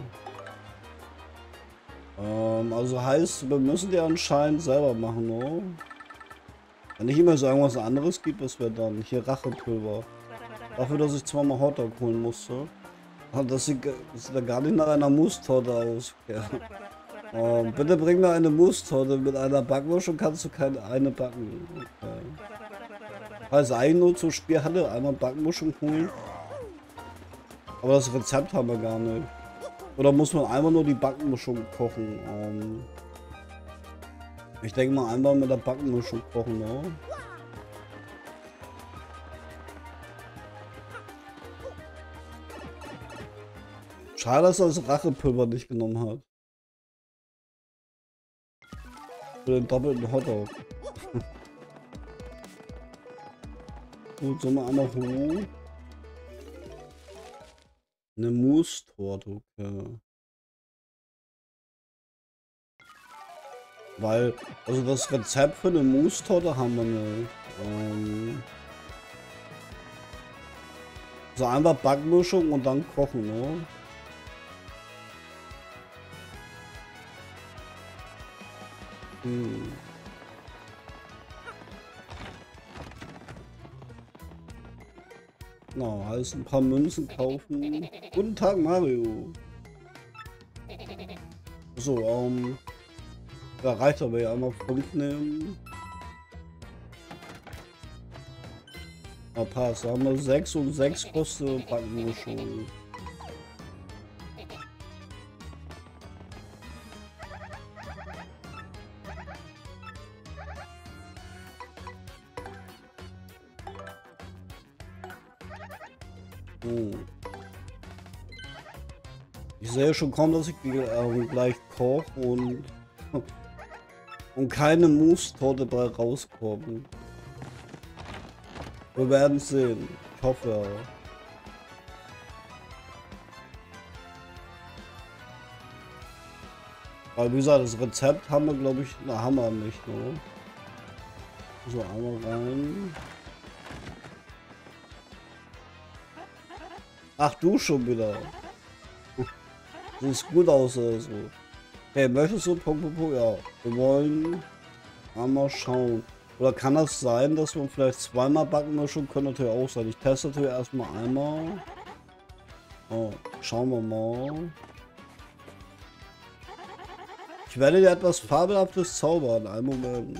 Um, also heißt, wir müssen die anscheinend selber machen, oder? Wenn nicht immer so irgendwas anderes gibt, was wir dann. Hier Rachepulver. Dafür, dass ich zweimal Hotdog holen musste. Das sieht, das sieht ja gar nicht nach einer Mousse-Torte aus. Ja. Um, bitte bring mir eine Mousse-Torte mit einer Backmischung, kannst du keine eine backen. Okay. Also eigentlich nur zum Spiel hatte, einmal Backmischung holen. Aber das Rezept haben wir gar nicht. Oder muss man einfach nur die Backmischung kochen? Um, ich denke mal einmal mit der Backmischung kochen, ne? Schade, dass er das Rachepulver nicht genommen hat. Für den doppelten Hotdog. Gut, sollen wir einmal hoch. Eine Mousse-Torte, okay. Weil, also das Rezept für eine Mousse-Torte haben wir nicht. Ähm, so einfach Backmischung und dann kochen, ne? Hm. Na, heißt ein paar Münzen kaufen. Guten Tag, Mario. So, ähm. Da reicht aber ja einmal fünf nehmen. Na passt, da haben wir sechs und sechs kostet Backmischung. Hm. Ich sehe schon kaum, dass ich äh, gleich koche und und keine Mousse-Torte bei rauskommen. Wir werden sehen. Ich hoffe ja. Weil wie gesagt, das Rezept haben wir, glaube ich, na, haben wir nicht, ne? So, einmal rein. Ach, du schon wieder. Sieht gut aus oder so. Hey, möchtest du Punkt, Punkt, Punkt? Ja, wir wollen einmal schauen. Oder kann das sein, dass wir vielleicht zweimal Backmischung können? Natürlich auch sein. Ich teste natürlich erstmal einmal. Oh, schauen wir mal. Ich werde dir etwas Fabelhaftes zaubern. Einen Moment.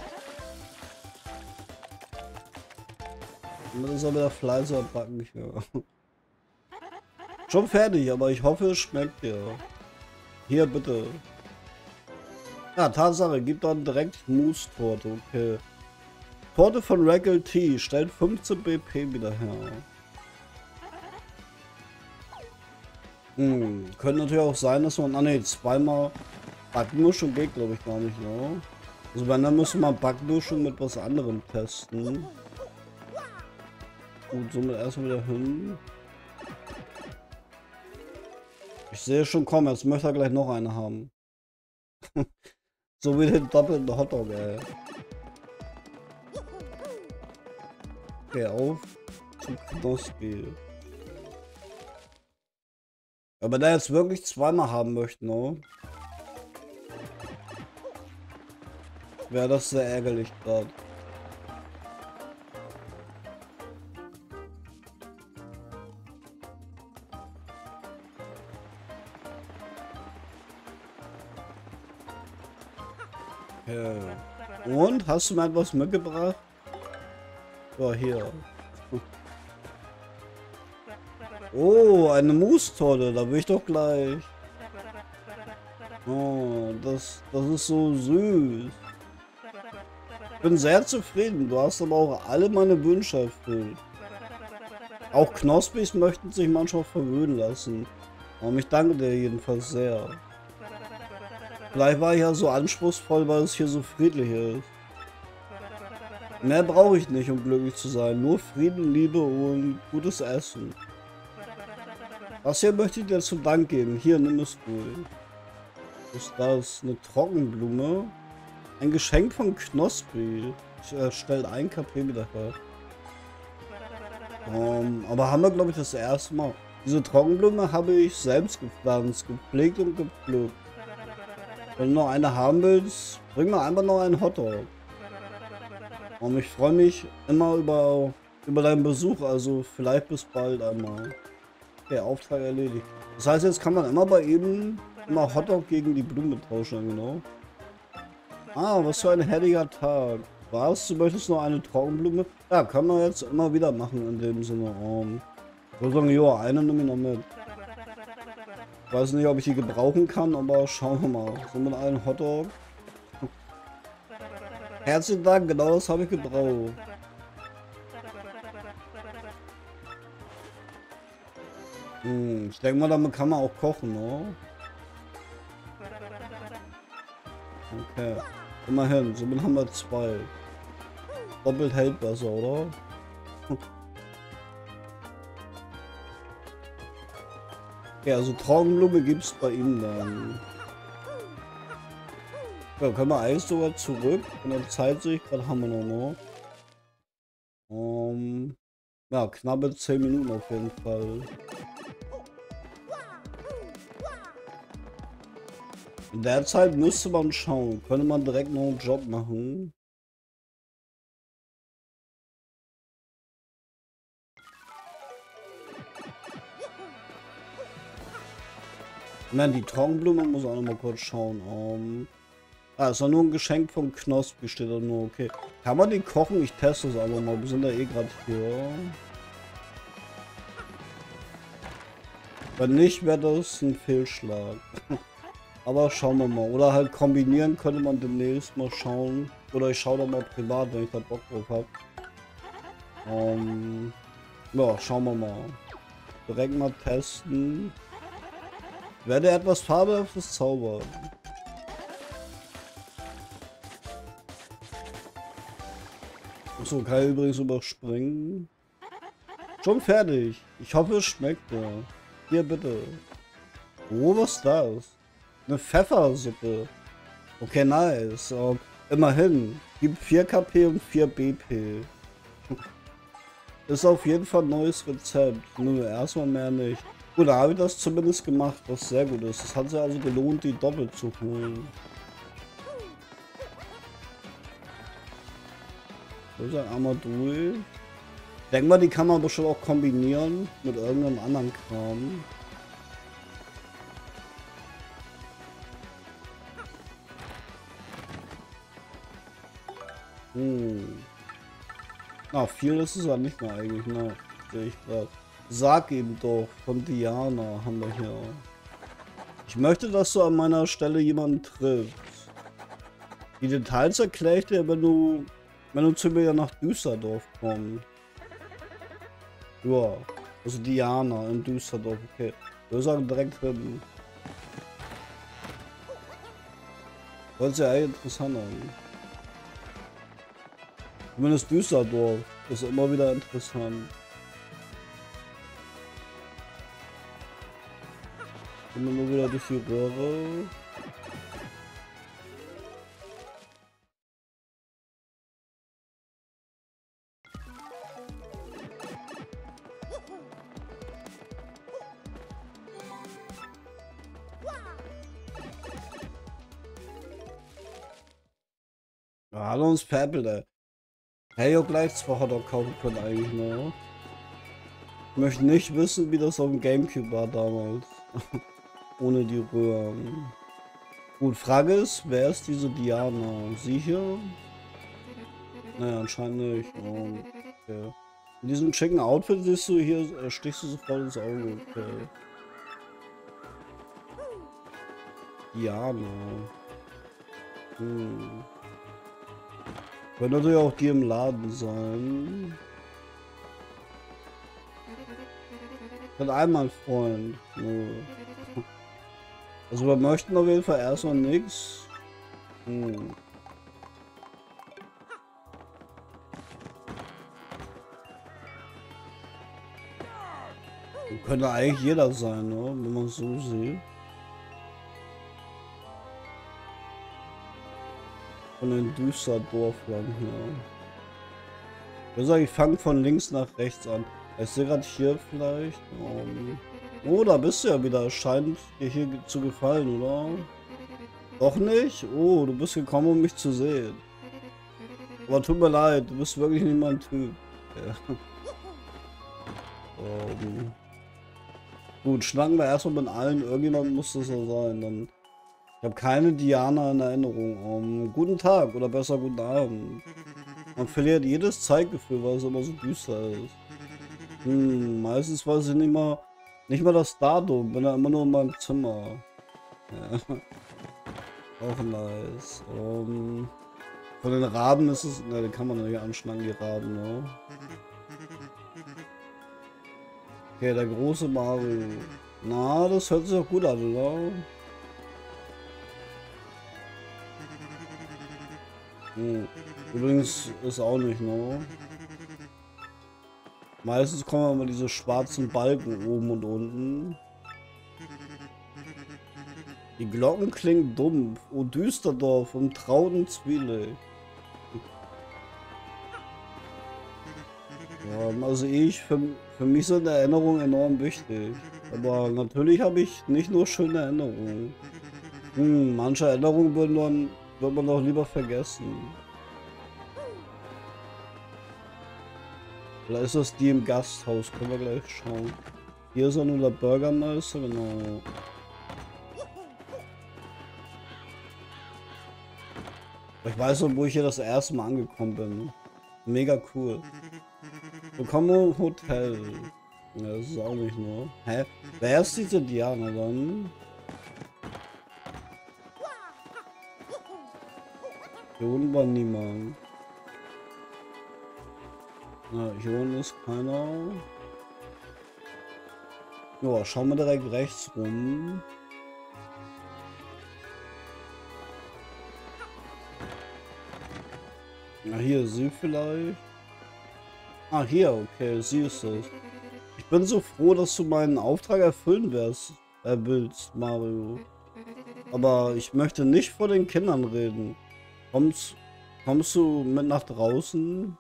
Und dann ist er wieder fleißig am Backen hier. Schon fertig, aber ich hoffe, es schmeckt dir. Hier bitte. Ja, Tatsache, gibt dann direkt Mousse-Torte, okay. Torte von Regal Tea stellt fünfzehn B P wieder her. Hm, könnte natürlich auch sein, dass man, ah ne, zweimal Backmischung geht, glaube ich, gar nicht, ne? Also wenn, dann müssen wir Backmischung mit was anderem testen. Gut, somit erstmal wieder hin. Ich sehe schon, komm, jetzt möchte er gleich noch eine haben. So wie den doppelten Hotdog, ey. Okay, auf zum Knospi. Aber der jetzt wirklich zweimal haben möchte, ne? Wäre das sehr ärgerlich gerade. Und? Hast du mir etwas mitgebracht? So, hier. Oh, eine Mousse-Torte, da will ich doch gleich. Oh, das, das ist so süß. Ich bin sehr zufrieden, du hast aber auch alle meine Wünsche erfüllt. Auch Knospis möchten sich manchmal verwöhnen lassen. Aber ich danke dir jedenfalls sehr. Vielleicht war ich ja so anspruchsvoll, weil es hier so friedlich ist. Mehr brauche ich nicht, um glücklich zu sein. Nur Frieden, Liebe und gutes Essen. Das hier möchte ich dir zum Dank geben. Hier, nimm es ruhig. Was ist das? Eine Trockenblume? Ein Geschenk von Knospi. Ich äh, stelle ein K P wieder her. Um, aber haben wir, glaube ich, das erste Mal. Diese Trockenblume habe ich selbst gepflanzt, gepflegt und gepflückt. Wenn du noch eine haben willst, bring mir einfach noch einen Hotdog. Und ich freue mich immer über, über deinen Besuch, also vielleicht bis bald einmal. Okay, Auftrag erledigt. Das heißt, jetzt kann man immer bei ihm immer Hotdog gegen die Blume tauschen, genau. Ah, was für ein herrlicher Tag. Was? Du möchtest noch eine Trockenblume? Ja, kann man jetzt immer wieder machen in dem Sinne. Um, ich würde sagen, ja, eine nehme ich noch mit. Ich weiß nicht, ob ich die gebrauchen kann, aber schauen wir mal. So mit einem Hotdog. Herzlichen Dank, genau das habe ich gebraucht. Hm, ich denke mal, damit kann man auch kochen, ne? Okay. Immerhin, somit haben wir zwei. Doppelt hält besser, oder? Ja, also Trockenblume gibt es bei ihm dann. Ja, können wir eigentlich sogar zurück. Und dann Zeit sehe ich gerade, haben wir noch, ne? Um, ja, knappe zehn Minuten auf jeden Fall. In der Zeit müsste man schauen. Könnte man direkt noch einen Job machen. Nein, die Trockenblume muss auch noch mal kurz schauen. Um, ah, ist doch nur ein Geschenk vom Knospi, steht da nur. Okay. Kann man die kochen? Ich teste es einfach mal. Wir sind da eh gerade hier. Wenn nicht, wäre das ein Fehlschlag. Aber schauen wir mal. Oder halt kombinieren könnte man demnächst mal schauen. Oder ich schaue da mal privat, wenn ich da Bock drauf habe. Um, ja, schauen wir mal. Direkt mal testen. Werde etwas fabelhaftes zaubern. So, kann ich übrigens überspringen. Schon fertig. Ich hoffe, es schmeckt dir. Hier bitte. Oh, was ist das? Eine Pfeffersuppe. Okay, nice. Uh, immerhin. Gibt vier K P und vier B P. Ist auf jeden Fall ein neues Rezept. Nur erstmal mehr nicht. Gut, da habe ich das zumindest gemacht, was sehr gut ist. Es hat sich also gelohnt, die doppelt zu holen. So, sagen einmal durch. Ich denke mal, die kann man bestimmt auch kombinieren mit irgendeinem anderen Kram. Hm. Na, viel ist es ja nicht mehr eigentlich, ne? Sehe ich gerade. Sag ihm doch, von Diana haben wir hier. Ich möchte, dass du an meiner Stelle jemanden triffst. Die Details erkläre ich dir, wenn du, wenn du zu mir nach Düsseldorf kommst. Ja, also Diana in Düsseldorf, okay. Ich würde sagen, direkt hin. Hört sich ja eigentlich interessant an. Zumindest Düsseldorf ist immer wieder interessant. Immer nur wieder durch die Röhre. Ja, hallo uns Purple, ey. Hey, auch gleich zwei Hotdog kaufen können eigentlich, ne? Ich möchte nicht wissen, wie das auf dem Gamecube war damals. Ohne die Röhren. Gut, Frage ist, wer ist diese Diana? Sie hier? Naja, anscheinend nicht. Oh, okay. In diesem schicken Outfit siehst du hier, äh, stichst du sofort ins Auge. Okay. Diana. Hm. Könnte natürlich auch die im Laden sein. Ich hatte einmal einen Freund. Nur. Also wir möchten auf jeden Fall erstmal nichts. Hm. Könnte eigentlich jeder sein, ne? Wenn man es so sieht. Von den Düsterdorflern hier. Ich würde sagen, ich fange von links nach rechts an. Ich sehe gerade hier vielleicht. Um, oh, da bist du ja wieder. Scheint dir hier zu gefallen, oder? Doch nicht? Oh, du bist gekommen, um mich zu sehen. Aber tut mir leid, du bist wirklich nicht mein Typ. Ja. Um, gut, schnacken wir erstmal mit allen. Irgendjemand muss das ja sein. Dann, ich habe keine Diana in Erinnerung. Um, guten Tag oder besser guten Abend. Man verliert jedes Zeitgefühl, weil es immer so düster ist. Hm, meistens weiß ich nicht mal, nicht mal das Datum. Bin ja immer nur in meinem Zimmer. Ja. Auch nice. Um, von den Raben ist es, ne, den kann man nicht anschlagen, die Raben, ne? Okay, der große Mario. Na, das hört sich auch gut an, oder? Hm. Übrigens ist auch nicht, ne? Meistens kommen immer diese schwarzen Balken oben und unten. Die Glocken klingen dumpf. O Düsterdorf und trauten Zwielicht. Ja, also ich, für, für mich sind Erinnerungen enorm wichtig. Aber natürlich habe ich nicht nur schöne Erinnerungen. Hm, manche Erinnerungen würden dann, wird man doch lieber vergessen. Vielleicht ist das die im Gasthaus, können wir gleich schauen. Hier ist ja nur der Bürgermeister, genau. Ich weiß noch, wo ich hier das erste Mal angekommen bin. Mega cool. Willkommen im Hotel. Ja, das ist auch nicht nur. Hä? Wer ist diese Diana dann? Hier unten war niemand. Na, hier unten ist keiner. Ja, schauen wir direkt rechts rum. Na, hier, sie vielleicht. Ah, hier, okay, sie ist es. Ich bin so froh, dass du meinen Auftrag erfüllen wirst, äh, willst, Mario. Aber ich möchte nicht vor den Kindern reden. Kommst, kommst du mit nach draußen?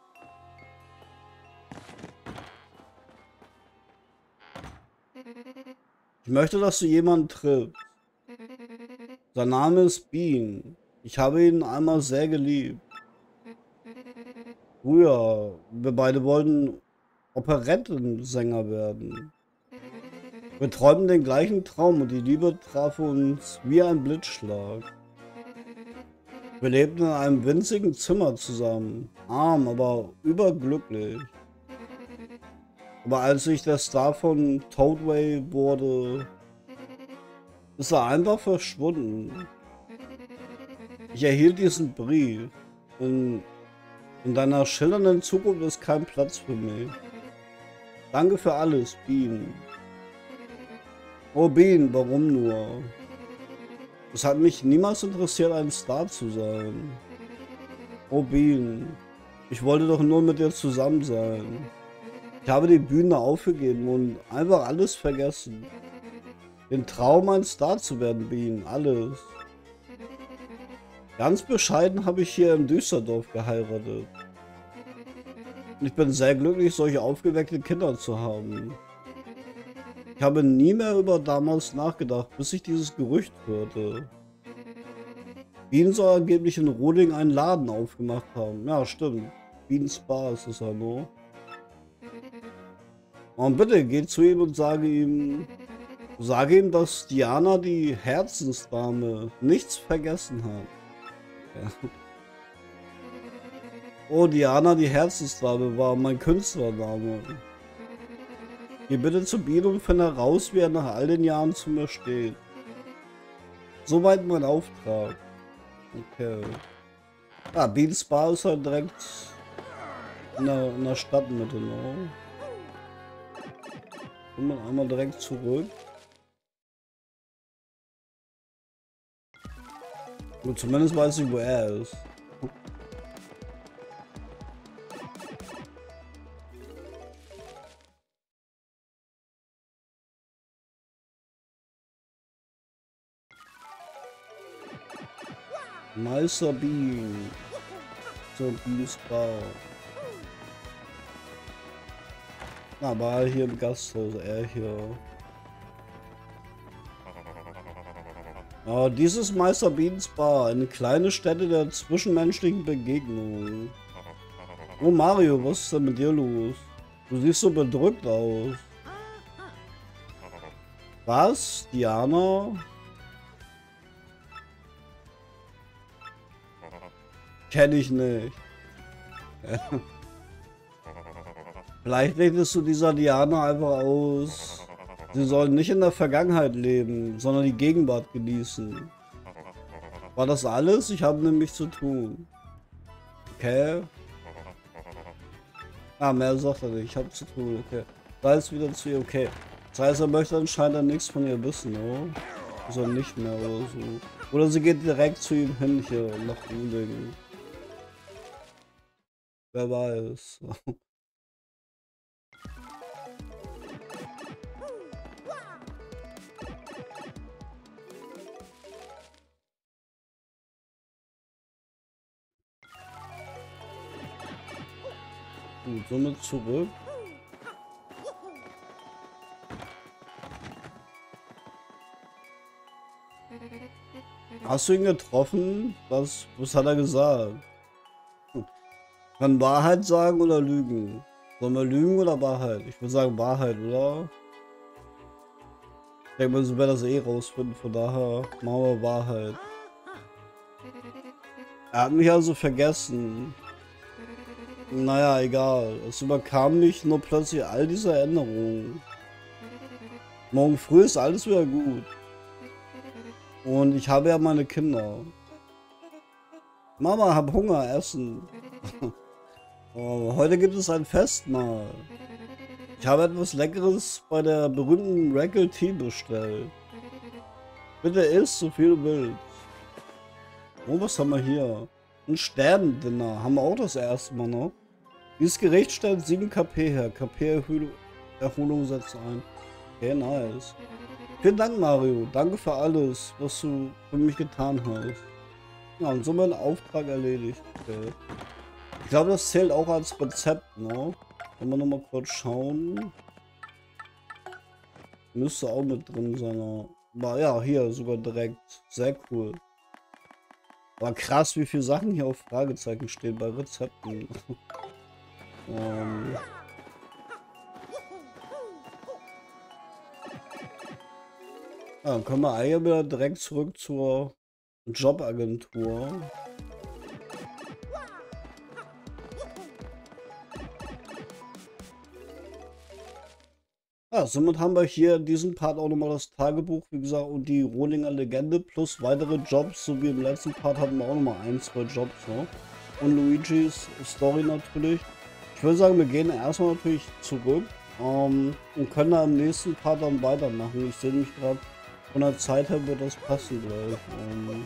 Ich möchte, dass du jemanden triffst. Sein Name ist Bean. Ich habe ihn einmal sehr geliebt. Früher, wir beide wollten Operettensänger werden. Wir träumten den gleichen Traum und die Liebe traf uns wie ein Blitzschlag. Wir lebten in einem winzigen Zimmer zusammen, arm, aber überglücklich. Aber als ich der Star von Toadway wurde, ist er einfach verschwunden. Ich erhielt diesen Brief. In, in deiner schillernden Zukunft ist kein Platz für mich. Danke für alles, Bean. Oh Bean, warum nur? Es hat mich niemals interessiert, ein Star zu sein. Oh Bean, ich wollte doch nur mit dir zusammen sein. Ich habe die Bühne aufgegeben und einfach alles vergessen. Den Traum, ein Star zu werden, Bean, alles. Ganz bescheiden habe ich hier im Düsterdorf geheiratet. Und ich bin sehr glücklich, solche aufgeweckte Kinder zu haben. Ich habe nie mehr über damals nachgedacht, bis ich dieses Gerücht hörte. Bean soll angeblich in Roding einen Laden aufgemacht haben. Ja, stimmt. Beans Bar ist es ja nur. Und bitte, geh zu ihm und sage ihm, sage ihm, dass Diana, die Herzensdame, nichts vergessen hat. Ja. Oh, Diana, die Herzensdame, war mein Künstlername. Geh bitte zu Bean und finde heraus, wie er nach all den Jahren zu mir steht. Soweit mein Auftrag. Okay. Ja, Beans Bar ist halt direkt in der, in der Stadtmitte, ne? Kommt man einmal direkt zurück. Gut, zumindest weiß ich, wo er ist. Meister Bean. So Beans Bar. Aber hier im Gasthaus, er hier. Oh, dieses Meister Beans Bar, eine kleine Stätte der zwischenmenschlichen Begegnung. Oh Mario, was ist denn mit dir los? Du siehst so bedrückt aus. Was? Diana? Kenn ich nicht. Vielleicht richtest du dieser Diana einfach aus. Sie sollen nicht in der Vergangenheit leben, sondern die Gegenwart genießen. War das alles? Ich habe nämlich zu tun. Okay. Ah, mehr sagt er nicht. Ich habe zu tun. Okay. Da ist wieder zu ihr. Okay. Das heißt, er möchte anscheinend nichts von ihr wissen, oder? Also nicht mehr oder so. Oder sie geht direkt zu ihm hin hier nach Uling. Wer weiß. Gut, somit zurück. Hast du ihn getroffen? Was, was hat er gesagt? Hm. Kann Wahrheit sagen oder lügen? Sollen wir lügen oder Wahrheit? Ich würde sagen Wahrheit, oder? Ich denke mal, so wäre das eh rausfinden, von daher machen wir Wahrheit. Er hat mich also vergessen. Naja, egal. Es überkam mich nur plötzlich all diese Erinnerungen. Morgen früh ist alles wieder gut. Und ich habe ja meine Kinder. Mama, hab Hunger, essen. Oh, heute gibt es ein Festmahl. Ich habe etwas Leckeres bei der berühmten Rackle Tea bestellt. Bitte iss, so viel du willst. Oh, was haben wir hier? Ein Sternendinner. Haben wir auch das erste Mal noch. Dieses Gericht stellt sieben K P her. K P-Erholung Erholung setzt ein. Okay, nice. Vielen Dank, Mario. Danke für alles, was du für mich getan hast. Ja, und so mein Auftrag erledigt. Okay. Ich glaube, das zählt auch als Rezept, ne? Wenn wir nochmal kurz schauen. Müsste auch mit drin sein. Aber ja, hier sogar direkt. Sehr cool. Aber krass, wie viele Sachen hier auf Fragezeichen stehen bei Rezepten. um. Ja, dann können wir eigentlich wieder direkt zurück zur Jobagentur. Ja, somit haben wir hier in diesem Part auch nochmal das Tagebuch, wie gesagt, und die Rohlinger Legende plus weitere Jobs, so wie im letzten Part hatten wir auch nochmal ein, zwei Jobs, ne? Und Luigis Story natürlich. Ich würde sagen, wir gehen erstmal natürlich zurück ähm, und können da im nächsten Part dann weitermachen. Ich sehe mich gerade, von der Zeit her wird das passen gleich. Ähm,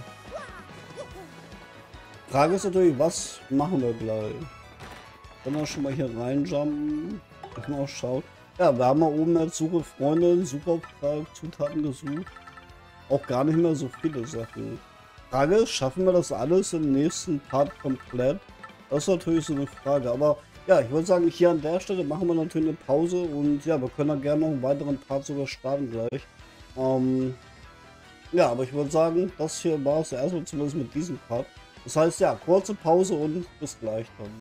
Frage ist natürlich, was machen wir gleich? Können wir schon mal hier reinjumpen? Ich mal auch schauen. Ja, wir haben mal oben jetzt Suche Freundin, Suchauftrag, Zutaten gesucht. Auch gar nicht mehr so viele Sachen. Frage ist, schaffen wir das alles im nächsten Part komplett? Das ist natürlich so eine Frage. Aber ja, ich würde sagen, hier an der Stelle machen wir natürlich eine Pause. Und ja, wir können dann gerne noch einen weiteren Part sogar starten gleich. Ähm, ja, aber ich würde sagen, das hier war es erstmal zumindest mit diesem Part. Das heißt, ja, kurze Pause und bis gleich dann.